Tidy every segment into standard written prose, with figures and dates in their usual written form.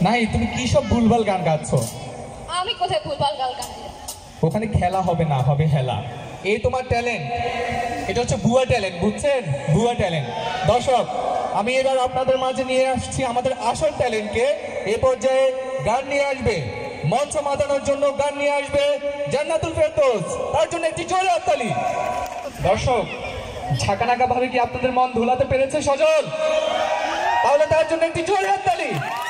নাই, তুমি কি সব ভুলভাল গান গাচ্ছ? আমি কোথায় ভুলভাল গান গাই? ওখানে খেলা হবে না, হবে হেলা। এই তোমার ট্যালেন্ট, এটা হচ্ছে ভুয়া ট্যালেন্ট, বুঝছেন? ভুয়া ট্যালেন্ট। দর্শক, আমি এবার আপনাদের মাঝে নিয়ে আসছি আমাদের আসল ট্যালেন্টকে। এ পর্যায়ে গান নিয়ে আসবে, মঞ্চ মাতানোর জন্য গান নিয়ে আসবে জান্নাতুল ফেরদৌস। তার জন্য একটি জোরে হাততালি। দর্শক, ঝাঁকানাকা ভাবে কি আপনাদের মন ধুলাতে পেরেছে সজল? তাহলে তার জন্য একটি জোরে হাততালি।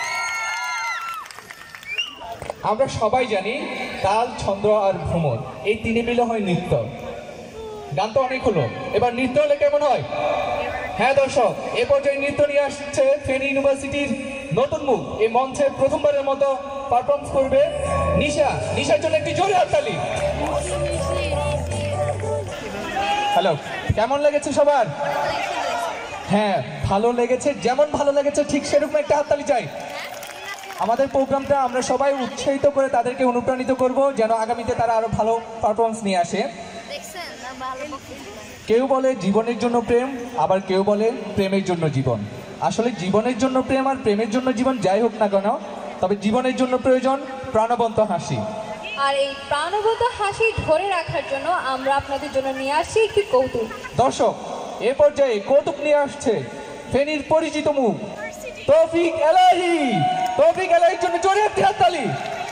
আমরা সবাই জানি তাল, ছন্দ আর ভ্রমর, এই তিনে মিলে হয় নৃত্য। গান তো অনেক হলো, এবার নৃত্য হলে কেমন হয়? হ্যাঁ দর্শক, এ পর্যায়ে নৃত্য নিয়ে আসছে ফেনী ইউনিভার্সিটির নতুন মুখ। এই মঞ্চে প্রথমবারের মতো পারফরমেন্স করবে নিশা। নিশার জন্য একটি জোরে হাততালি। হ্যালো, কেমন লেগেছে সবার? হ্যাঁ, ভালো লেগেছে। যেমন ভালো লেগেছে ঠিক সেরকম একটা হাততালি চাই। আমাদের প্রোগ্রামটা আমরা সবাই উৎসাহিত করে তাদেরকে অনুপ্রাণিত করব, যেন আগামীতে তারা আরো ভালো পারফরমেন্স নিয়ে আসে। কেউ বলে জীবনের জন্য প্রেম, আবার কেউ বলে প্রেমের জন্য জীবন। আসলে জীবনের জন্য প্রেম আর প্রেমের জন্য জীবন যাই হোক না কেন, তবে জীবনের জন্য প্রয়োজন প্রাণবন্ত হাসি। আর এই প্রাণবন্ত হাসি ধরে রাখার জন্য আমরা আপনাদের জন্য নিয়ে আসছি একটি কৌতুক। দর্শক, এ পর্যায়ে কৌতুক নিয়ে আসছে ফেনীর পরিচিত মুখ তৌফিক এলাহি। তৌফিক এলাহির জন্য জোরে একটি হাততালি।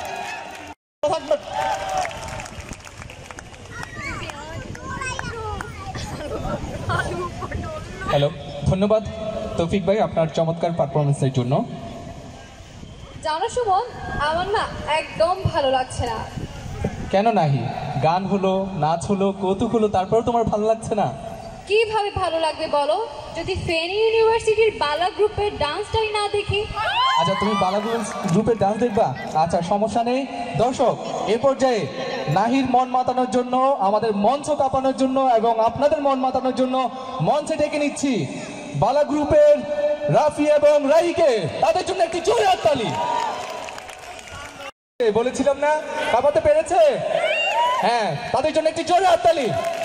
হ্যালো, ধন্যবাদ তৌফিক ভাই আপনার চমৎকার পারফরমেন্সের জন্য। জানো সুমন, আমার না একদম ভালো লাগছে না। কেন নাহি? গান হলো, নাচ হলো, কৌতুক হলো, তারপরেও তোমার ভালো লাগছে না? কিভাবে ভালো লাগবে বলো, যদি ফেনী ইউনিভার্সিটির বালা গ্রুপের ডান্সটাই না দেখি? আচ্ছা, তুমি বালা গ্রুপের ডান্স দেখবা? আচ্ছা, সমস্যা নেই। দর্শক, এ পর্যায়ে নাহির মন মাতানোর জন্য, আমাদের মঞ্চ কাঁপানোর জন্য এবং আপনাদের মন মাতানোর জন্য মঞ্চে ডেকে নিচ্ছি বালা গ্রুপের রাফি এবং রাহিকে। তাদের জন্য একটি জোরে হাততালি। বলেছিলাম না, কাঁপাতে পেরেছে? হ্যাঁ, তাদের জন্য একটি জোরে হাততালি।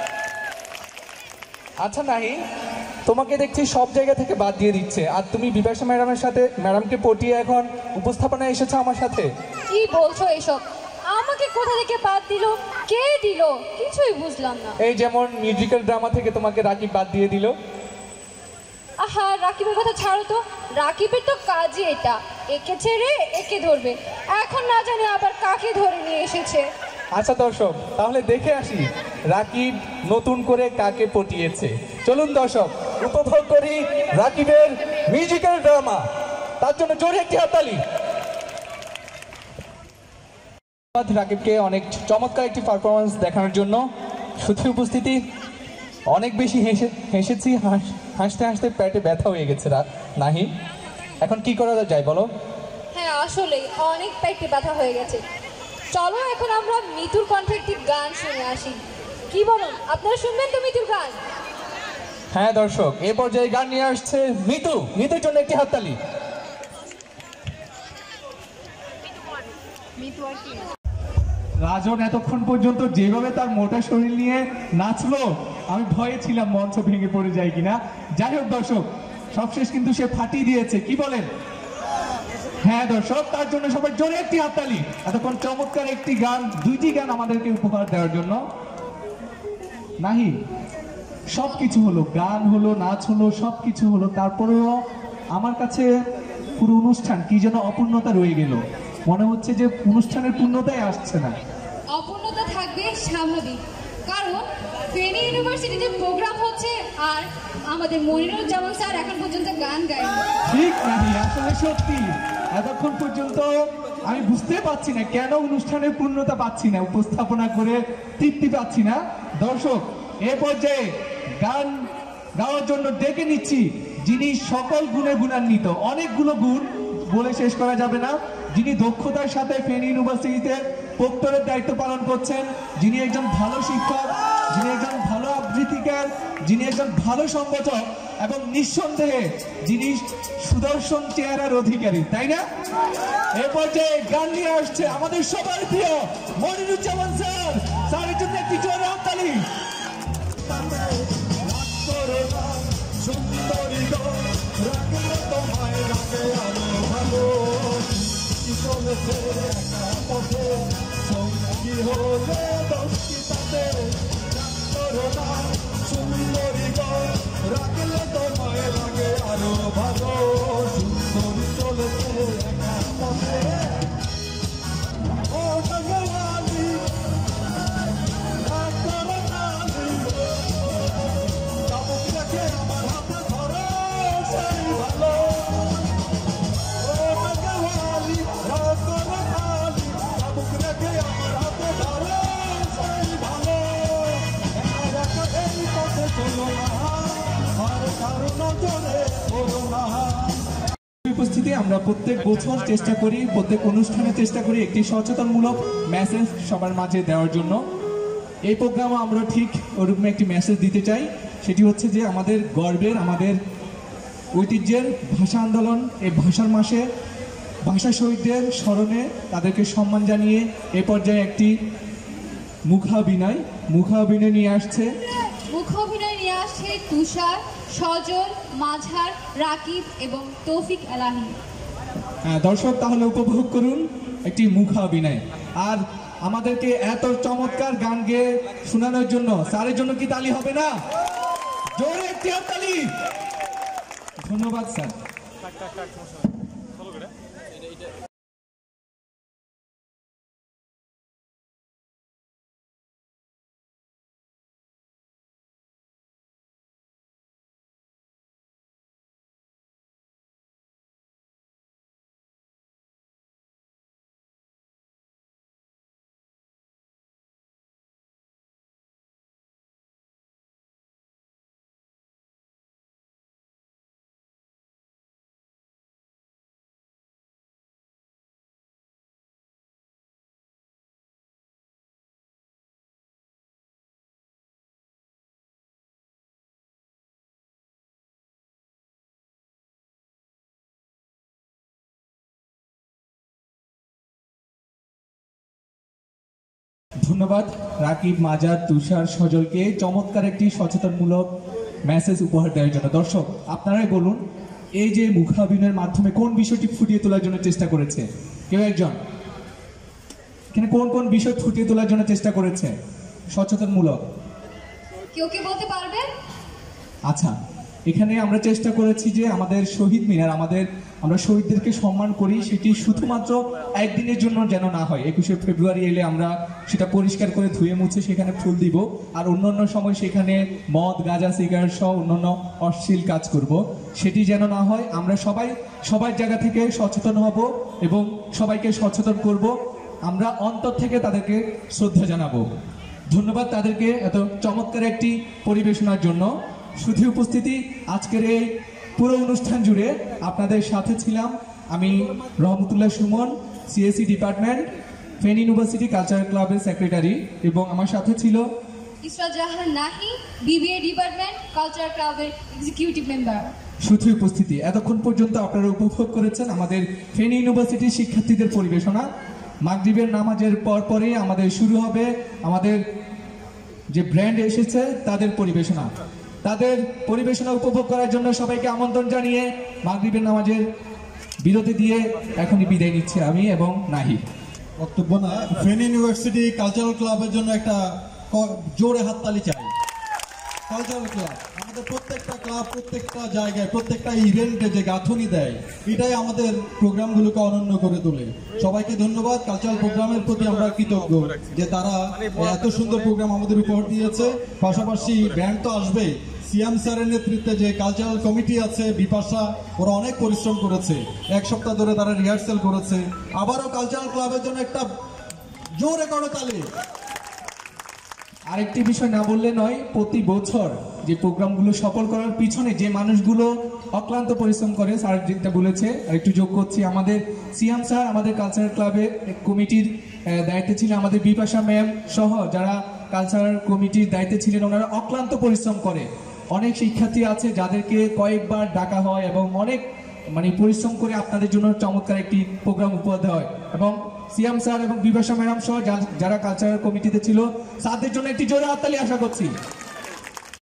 আচ্ছা নাহি, তোমাকে দেখছি সব জায়গা থেকে বাদ দিয়ে দিচ্ছে, আর তুমি বিপাশা ম্যাডামকে পটিয়ে এখন উপস্থাপনায় এসেছো আমার সাথে। কি বলছো এসব? আমাকে কোথা থেকে বাদ দিল? কে দিল? কিছুই বুঝলাম না। এই যেমন মিউজিক্যাল ড্রামা থেকে তোমাকে রাকিব বাদ দিয়ে দিল। আহা, রাকিবের কথা ছাড়ো তো। রাকিবের তো কাজই এটা, একে ছেড়ে একে ধরবে। এখন না জানি আবার কাকে ধরে নিয়ে এসেছে। আচ্ছা দর্শক, তাহলে দেখে আসি রাকিব নতুন করে কাকে পটিয়েছে। চলুন দর্শক, উপভোগ করি রাকিবের মিউজিক্যাল ড্রামা। তার জন্য জোরে একটি হাততালি। রাকিবকে অনেক চমৎকার একটি পারফরমেন্স দেখানোর জন্য। শুধু উপস্থিতি অনেক বেশি হেসেছি, হাসতে হাসতে পেটে ব্যথা হয়ে গেছে নাহি। এখন কি করা যায় বলো? হ্যাঁ, আসলে অনেক পেটে ব্যথা হয়ে গেছে। চলো এখন আমরা মিতুর কণ্ঠে একটি গান শুনে আসি। কি বলুন, আপনারা শুনবেন তো মিতুর গান? হ্যাঁ দর্শক, এ পর্যায়ে গান নিয়ে আসছে মিতু। মিতুর জন্য একটি হাততালি। রাজন এতক্ষণ পর্যন্ত যেভাবে তার মোটা শরীর নিয়ে নাচলো, আমি ভয়ে ছিলাম মঞ্চ ভেঙে পড়ে যায় কিনা। যাই হোক দর্শক, সবশেষ কিন্তু সে ফাটিয়ে দিয়েছে। কি বলেন? হ্যাঁ দর্শক, তার জন্য সবাই জোরে একটি হাততালি। এতক্ষণ চমৎকার একটি গান, দুইটি গান আমাদেরকে উপহার দেওয়ার জন্য। নাহি, সবকিছু হলো, গান হলো, নাচ হলো, সবকিছু হলো, তারপরেও আমার কাছে পুরো অনুষ্ঠান কি যেন অপূর্ণতা রয়ে গেল। মনে হচ্ছে যে অনুষ্ঠানের পূর্ণতাই আসছে না। অপূর্ণতা থাকবে স্বাভাবিক, কারণ ফেনী ইউনিভার্সিটিতে প্রোগ্রাম হচ্ছে আর আমাদের মনিরুজ্জামান স্যার এখন পর্যন্ত গান গায়নি। ঠিক নাহি, আসলে সত্যি এতক্ষণ পর্যন্ত আমি বুঝতে পারছি না কেন অনুষ্ঠানের পূর্ণতা পাচ্ছি না, উপস্থাপনা করে তৃপ্তি পাচ্ছি না। দর্শক, এ পর্যায়ে গান গাওয়ার জন্য ডেকে নিচ্ছি যিনি সকল গুণে গুণান্বিত, অনেকগুলো গুণ বলে শেষ করা যাবে না, যিনি দক্ষতার সাথে ফেনী ইউনিভার্সিটিতে প্রক্টরের দায়িত্ব পালন করছেন, যিনি একজন ভালো শিক্ষক, যিনি একজন ভালো আবৃত্তিকার, যিনি একজন ভালো সংগঠক এবং নিঃসন্দেহে যিনি সুদর্শন চেহারার অধিকারী, তাই না? এ পর্যায়ে গান নিয়ে আসছে আমাদের সবার প্রিয় মনিরুজ্জামান স্যার। স্যারের জন্য একটি জোরে হাততালি। সুন্দরী গো, রাখলে তোমায় রাখে আমি ভালো। চলেছে একা পথে সঙ্গী হলে দশটি তাতে করোনা সুন্দরী গণ রাখলে তোমায় লাগে আরো ভালো সুন্দরী চলেছে একা পথে ও টাঙ্গালি চাবুক রেখে আমার হাতে ধরে সেই ভালো ও টাঙ্গালি রাতালি চাবুক রেখে আমার হাতে ধরে সেই ভালো একা একা এই পথে চলো না আর কারো নজরে পড়ো না। উপস্থিতি আমরা প্রত্যেক বছর চেষ্টা করি, প্রত্যেক অনুষ্ঠানে চেষ্টা করি একটি সচেতনমূলক মেসেজ সবার মাঝে দেওয়ার জন্য। এই প্রোগ্রামে আমরা ঠিক ওরকম একটি মেসেজ দিতে চাই, সেটি হচ্ছে যে আমাদের গর্বের, আমাদের ঐতিহ্যের ভাষা আন্দোলন, এই ভাষার মাসে ভাষা শহীদদের স্মরণে তাদেরকে সম্মান জানিয়ে এ পর্যায়ে একটি মুখাভিনয় নিয়ে আসছে। মুখ অভিনয় নিয়ে আসছে তুষার, সজল, মাঝার, রাকিব এবং তৌফিক এলাহি। দর্শক তাহলে উপভোগ করুন একটি মুখাভিনয়। আর আমাদেরকে এত চমৎকার গান গেয়ে শোনানোর জন্য স্যারের জন্য কি তালি হবে না? জোরে একটি তালি। ধন্যবাদ স্যার। ধন্যবাদ রাকিব, মাজার, তুষার, সজলকে চমৎকার একটি সচেতনমূলক মেসেজ উপহার দেওয়ার জন্য। দর্শক আপনারাই বলুন, এই যে মুখাভিনয়ের মাধ্যমে কোন বিষয়টি ফুটিয়ে তোলার জন্য চেষ্টা করেছে কেউ একজন? এখানে কোন কোন বিষয় ফুটিয়ে তোলার জন্য চেষ্টা করেছে সচেতনমূলক? কেউ কি বলতে পারবে? আচ্ছা, এখানে আমরা চেষ্টা করেছি যে আমাদের শহীদ মিনার, আমরা শহীদদেরকে সম্মান করি, সেটি শুধুমাত্র একদিনের জন্য যেন না হয়। 21শে ফেব্রুয়ারি এলে আমরা সেটা পরিষ্কার করে ধুয়ে মুছে সেখানে ফুল দিব, আর অন্যান্য সময় সেখানে মদ, গাঁজা, সিগারেট সহ অন্যান্য অশ্লীল কাজ করব, সেটি যেন না হয়। আমরা সবার জায়গা থেকে সচেতন হব এবং সবাইকে সচেতন করব। আমরা অন্তর থেকে তাদেরকে শ্রদ্ধা জানাবো। ধন্যবাদ তাদেরকে এত চমৎকার একটি পরিবেশনার জন্য। শুধু উপস্থিতি আজকের এই পুরো অনুষ্ঠান জুড়ে আপনাদের সাথে ছিলাম আমি Rahmatullah Sumon, CSC department, Feni university cultural ক্লাবের সেক্রেটারি, এবং আমার সাথে ছিল Isra Jahan Nahi, BBA department cultural ক্লাবের এক্সিকিউটিভ মেম্বার। শুধু উপস্থিতি এতক্ষণ পর্যন্ত আপনারা উপভোগ করেছেন আমাদের ফেনী ইউনিভার্সিটির শিক্ষার্থীদের পরিবেশনা। মাগরিবের নামাজের পরে আমাদের শুরু হবে আমাদের যে ব্র্যান্ড এসেছে তাদের পরিবেশনা। তাদের পরিবেশনা উপভোগ করার জন্য সবাইকে আমন্ত্রণ জানিয়ে মাগরিবের নামাজের বিরতি দিয়ে এখনই বিদায় নিচ্ছি আমি এবং নাহি। বক্তব্য না, ফেনী ইউনিভার্সিটি কালচারাল ক্লাবের জন্য একটা জোরে হাততালি চাই। কালচারাল ক্লাব আমাদের প্রত্যেকটা ক্লাব, প্রত্যেকটা জায়গায়, প্রত্যেকটা ইভেন্টে যে গাঁথনি দেয়, এটাই আমাদের প্রোগ্রামগুলোকে অনন্য করে তোলে। সবাইকে ধন্যবাদ। কালচারাল প্রোগ্রামের প্রতি আমরা কৃতজ্ঞ যে তারা এত সুন্দর প্রোগ্রাম আমাদের উপহার দিয়েছে। পাশাপাশি ব্যান্ড তো আসবে। সিয়াম স্যারের নেতৃত্বে যে কালচারাল কমিটি আছে, বিপাশা, ওরা অনেক পরিশ্রম করেছে। এক সপ্তাহ ধরে তারা রিহার্সাল করেছে। আবারও কালচারাল ক্লাবের জন্য একটা জোরে করতালি। আরেকটি বিষয় না বললে নয়, প্রতি বছর যে প্রোগ্রামগুলো সফল করার পিছনে যে মানুষগুলো অক্লান্ত পরিশ্রম করে, স্যার যেটা বলেছে, আর একটু যোগ করছি, আমাদের সিয়াম স্যার আমাদের কালচারাল ক্লাবের কমিটির দায়িত্বে ছিলেন, আমাদের বিপাশা ম্যাম সহ যারা কালচারাল কমিটির দায়িত্বে ছিলেন, ওনারা অক্লান্ত পরিশ্রম করে। অনেক শিক্ষার্থী আছে যাদেরকে কয়েকবার ডাকা হয় এবং অনেক পরিশ্রম করে আপনাদের জন্য চমৎকার একটি প্রোগ্রাম উপহার দেওয়া হয়। এবং সিয়াম স্যার এবং বিপাশা ম্যাডাম সহ যারা কালচারাল কমিটিতে ছিল, স্যারদের জন্য একটি জোরে হাততালি আশা করছি।